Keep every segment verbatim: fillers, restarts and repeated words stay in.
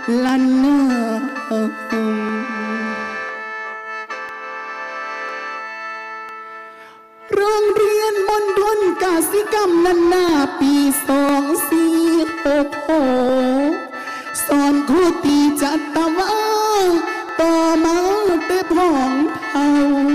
ลันนาโรงเรียนมณฑลกสิกรรมนันนาปีสองสี่หกหกสอนครูตีจัตตวาต่อมาแต่พ่องเท่า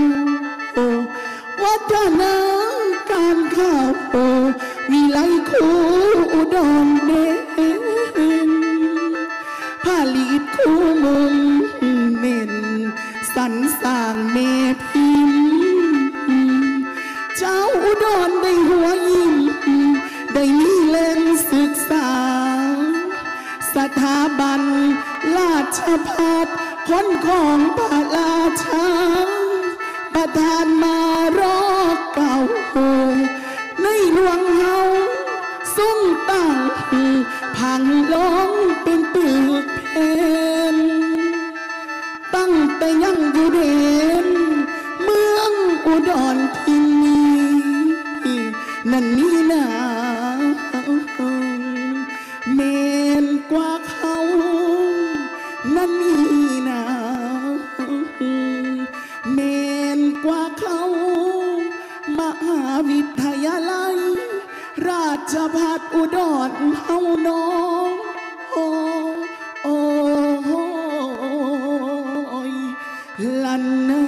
วัฒนาการข้าววิไลครูอุดรเด่นผลิตครูมุงเม่นสรรสร้างเมพิมเจ้าอุดรได้หัวยิ้มได้มีเล่นศึกษาสถาบันราชภัฏคนของพระราชาประทานมารอเก่าในหลวงเฮาทรงตั้งพังลงเป็นปึกเพนตั้งแต่ยังอยู่เด่นเมืองอุดรที่นี้นั่นนี่นาเมนกว่าเขานั่นนี่นาเมนกว่าเขามหาวิทยาลัยราชภัฏอุดรเฮาน้องโอ้โอ้ยลันนา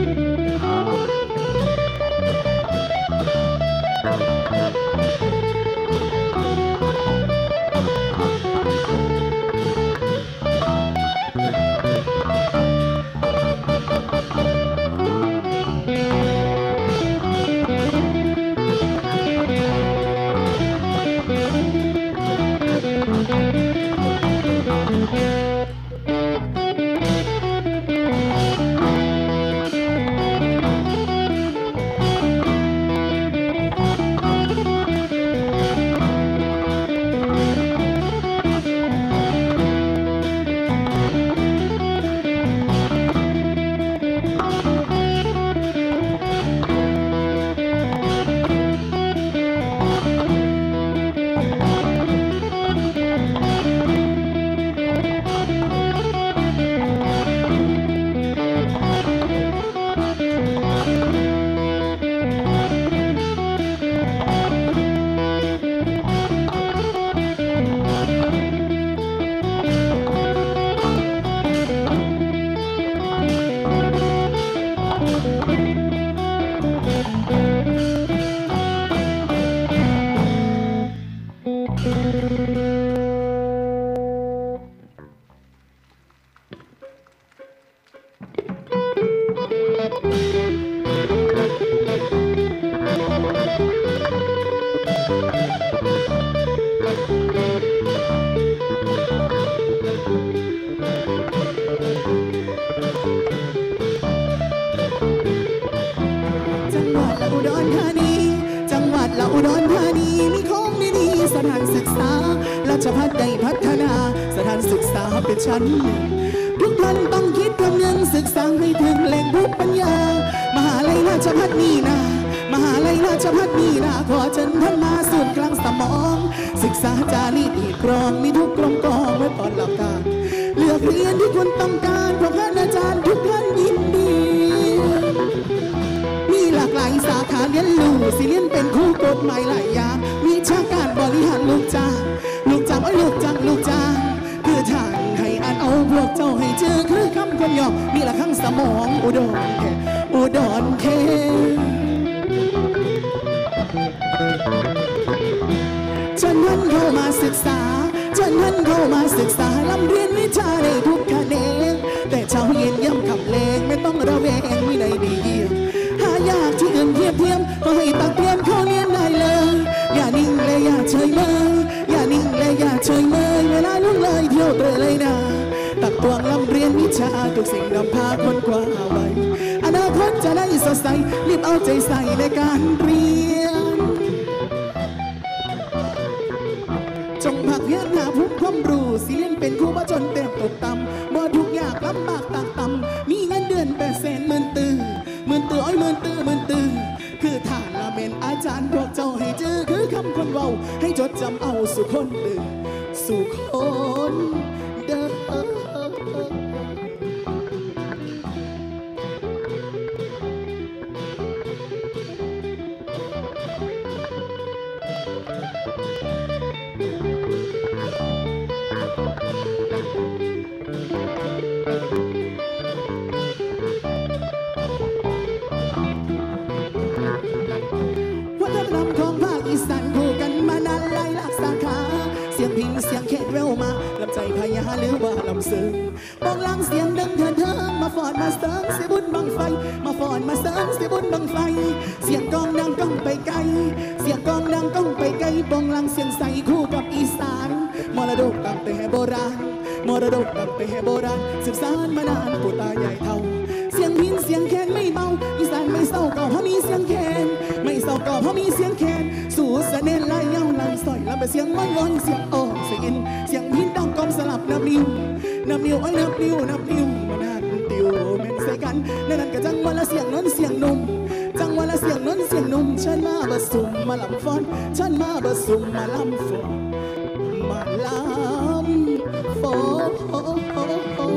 ฉันทุกท่านต้องคิดคำนึงศึกษาให้ถึงแหล่งภูมิปัญญามหาลัยราชภัฏนี่นามหาลัยราชภัฏนี่นาขอเชิญท่านมาศูนย์กลางสมองศึกษาจารีตอีกกรองมีทุกกลมกองไว้ตอนหลักการเลือกเรียนที่คุณต้องการเพราะท่านอาจารย์ทุกท่านยินดีมีหลากหลายสาขาเรียนรู้สิเรียนเป็นครูกฎหมายหลายอย่างวิชาการบริหารลูกจ้างลูกจ้างไอ้ลูกจ้างลูกจ้างคือทางให้อ่านเอาพวกเจ้าให้เจอคือคำคนหยอกมีละข้างสมองอุดรแค่อุดรแค่ฉันนั้นเข้ามาศึกษาฉันนั้นเข้ามาศึกษาลำเรียนวิชาในทุกแขนงแต่เช้าเย็นย่ำคำเลงไม่ต้องระแวงวินัยดีเยี่ยมหายากที่อื่นเทียบเทียมก็ให้ตักเตรียมเข้าเรียนได้เลยอย่านิ่งเลยอย่าเฉยเลยอย่านิ่งเลยอย่าเฉยเลยเวลาลุ่งเลยเที่ยวเตะเลยนะตักตวงลำเรียนวิชาทุกสิ่งนำพาคนกว่าไว้อนาคตจะได้สดใสรีบเอาใจใส่ในการเรียนจงผักเพียรหาภูมิความรู้สิเรียนเป็นครูบ่จนเต็มตกต่ำบ่ทุกยากลำบากตากต่ำมีเงินเดือนแปดแสนหมื่นตื้อหมื่นตื้ออ้อยหมื่นตื้อหมื่นตื้อคือฐานละเป็นอาจารย์พวกเจ้าให้เจอคือคำคนเว้าให้จดจำเอาสู่คนตื่นสู่คนเดินอีสานคู่กันมานานหลายหลักสาขาเสียงพิงเสียงเขตแววมาลำใจพยาหรือว่าลำซึ้งบองลังเสียงดังเถิดเทิงมาฟอนมาเสริมเสียบุญบังไฟมาฟอนมาเสริมเสียบุญบังไฟเสียงกองดังก้องไปไกลเสียงกองดังก้องไปไกลบองลังเสียงใสคู่กับอีสานมรดกตั้งแต่โบราณมรดกตั้งแต่โบราณสืบสานมานานปู่ตาใหญ่เท่าเสียงพินเสียงแคนไม่เบาอีสานไม่เศร้าก็เพราะมีเสียงแคนไม่เศร้าก็เพราะมีเสียงแคนสู่เสน่ห์ลายเย้าลายสอยลำไปเสียงวันลอยเสียงอ่อนเสียงอินเสียงพินดังกอมสลับนับนิ้วนับนิ้วไอ้นับนิ้วนับนิ้วมานานติวแม่นใส่กันในนั้นก็จังวันละเสียงนั้นเสียงนุ่มจังวันละเสียงนั้นเสียงนุ่มฉันมาบสุมมาลำฟ้อนฉันมาบสุมมาลำฟ้อนมาลำฟ้อน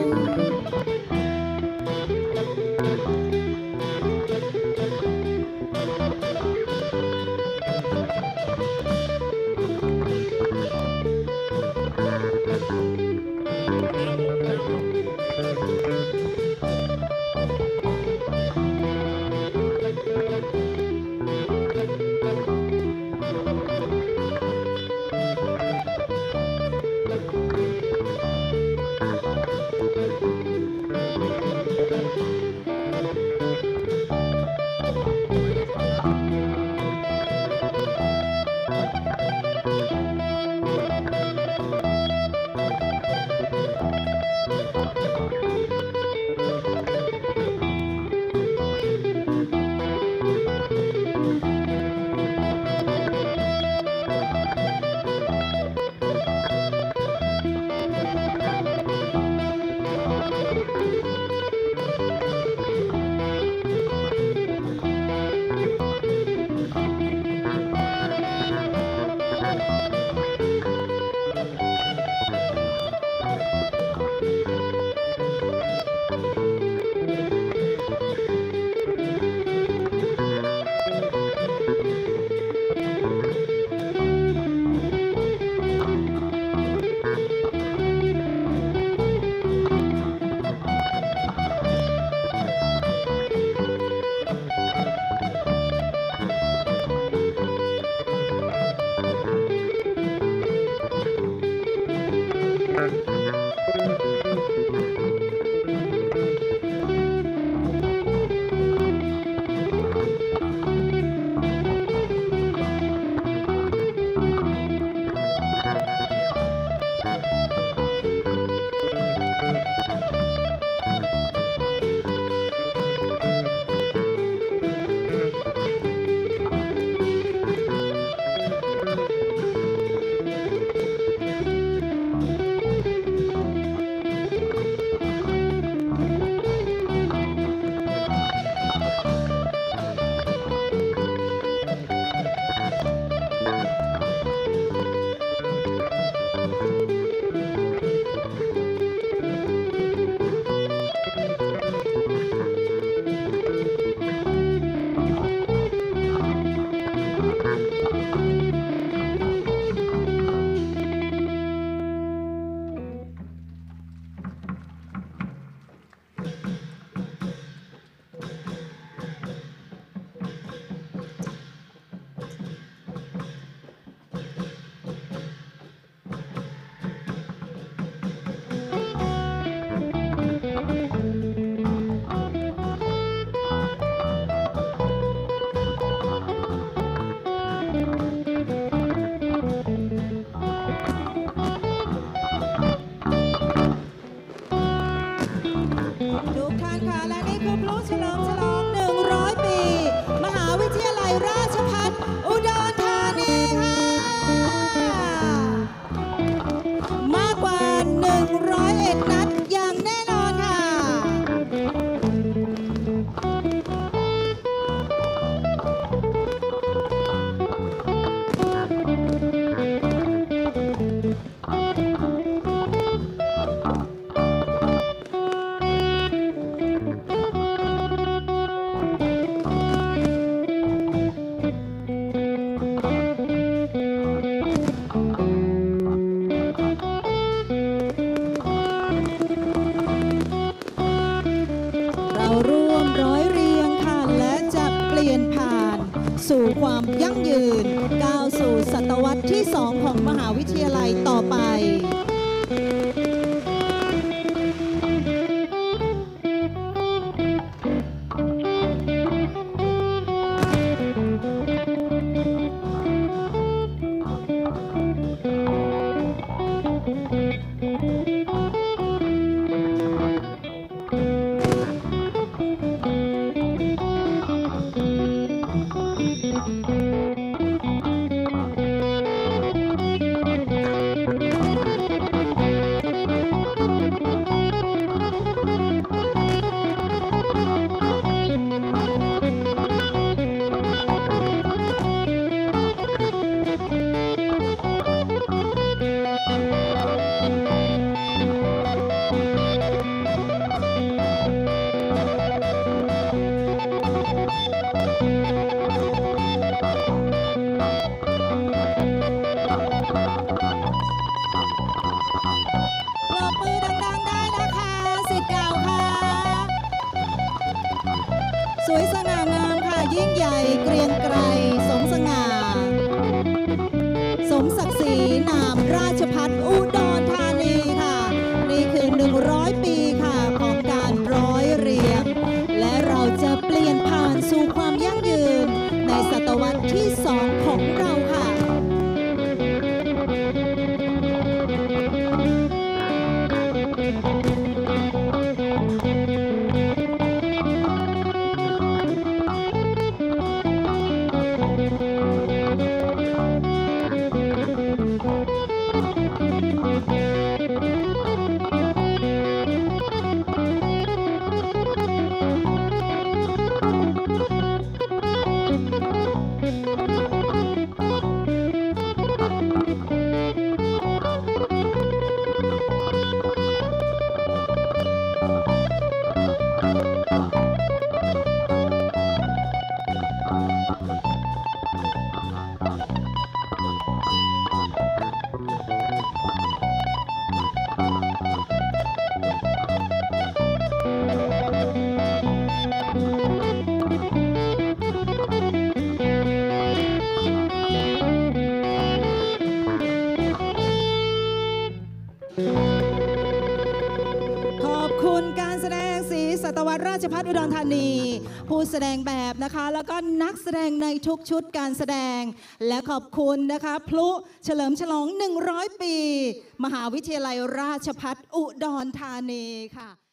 สู่ความยั่งยืนก้าวสู่ศตวรรษที่สองของมหาวิทยาลัยต่อไปสวยสง่างามค่ะยิ่งใหญ่เกรียงไกรสมสง่าสมศักดิ์ศรีนามราชภัฏอุดรธานีค่ะนี่คือหนึ่งร้อยปีค่ะของการร้อยเรียงและเราจะเปลี่ยนผ่านสู่ความยั่งยืนในศตวรรษที่สองของเราค่ะขอบคุณการแสดงศรีศตวรรษราชภัฏอุดรธานีผู้แสดงแบบนะคะแล้วก็นักแสดงในทุกชุดการแสดงและขอบคุณนะคะพลุเฉลิมฉลองหนึ่งร้อยปีมหาวิทยาลัยราชภัฏอุดรธานีค่ะ